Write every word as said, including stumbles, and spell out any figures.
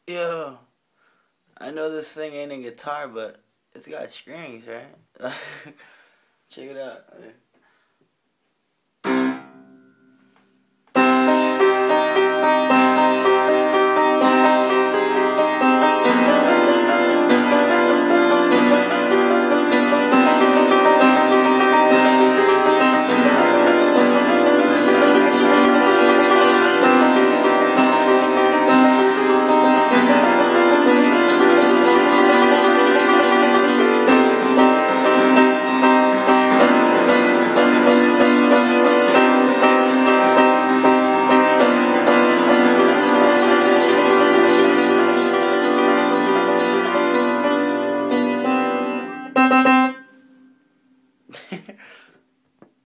Yeah, I know this thing ain't a guitar, but it's got strings, right? Check it out.